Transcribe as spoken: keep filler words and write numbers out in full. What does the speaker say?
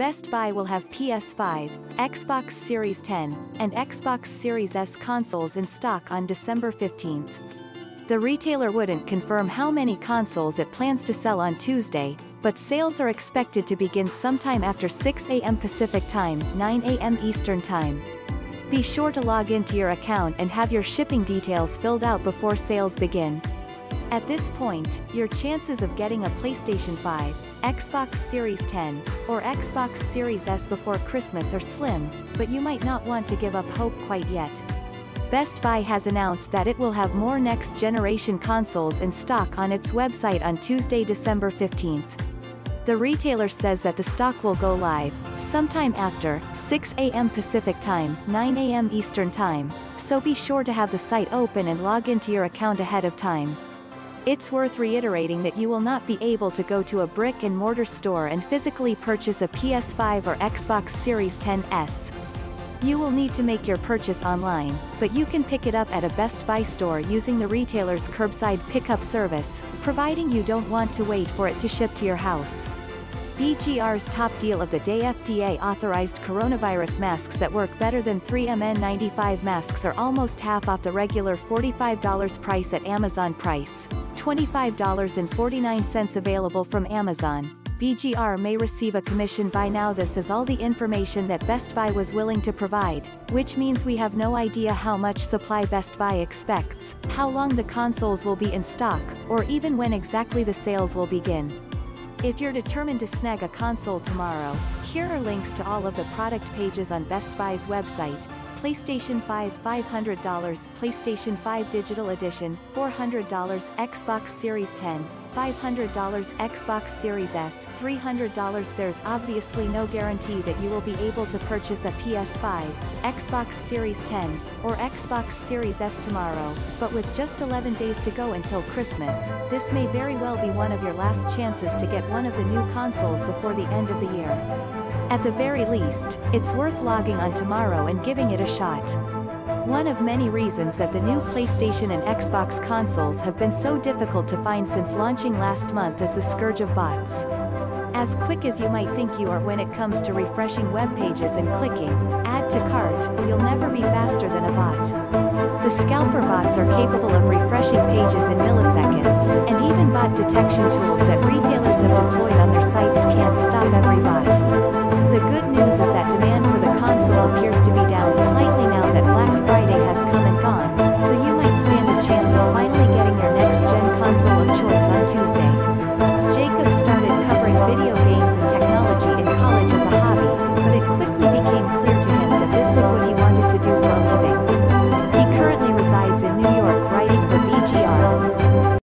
Best Buy will have P S five, Xbox Series ten, and Xbox Series S consoles in stock on December fifteenth. The retailer wouldn't confirm how many consoles it plans to sell on Tuesday, but sales are expected to begin sometime after six a m Pacific Time, nine a m Eastern Time. Be sure to log into your account and have your shipping details filled out before sales begin. At this point, your chances of getting a PlayStation five, Xbox Series ten, or Xbox Series S before Christmas are slim, but you might not want to give up hope quite yet. Best Buy has announced that it will have more next-generation consoles in stock on its website on Tuesday, December fifteenth. The retailer says that the stock will go live sometime after six a m Pacific Time, nine a m Eastern Time, so be sure to have the site open and log into your account ahead of time. It's worth reiterating that you will not be able to go to a brick-and-mortar store and physically purchase a P S five or Xbox Series ten S. You will need to make your purchase online, but you can pick it up at a Best Buy store using the retailer's curbside pickup service, providing you don't want to wait for it to ship to your house. B G R's top deal of the day: F D A-authorized coronavirus masks that work better than three M N ninety-five masks are almost half off the regular forty-five dollars price at Amazon price, twenty-five dollars and forty-nine cents available from Amazon. B G R may receive a commission by now. This is all the information that Best Buy was willing to provide, which means we have no idea how much supply Best Buy expects, how long the consoles will be in stock, or even when exactly the sales will begin. If you're determined to snag a console tomorrow, here are links to all of the product pages on Best Buy's website. PlayStation five five hundred dollars, PlayStation five Digital Edition four hundred dollars, Xbox Series ten five hundred dollars, Xbox Series S three hundred dollars. There's obviously no guarantee that you will be able to purchase a P S five, Xbox Series ten, or Xbox Series S tomorrow, but with just eleven days to go until Christmas, this may very well be one of your last chances to get one of the new consoles before the end of the year. At the very least, it's worth logging on tomorrow and giving it a shot. One of many reasons that the new PlayStation and Xbox consoles have been so difficult to find since launching last month is the scourge of bots. As quick as you might think you are when it comes to refreshing web pages and clicking add to cart, you'll never be faster than a bot. The scalper bots are capable of refreshing pages in milliseconds, and even bot detection tools that retailers have deployed on their sites can't stop every bot.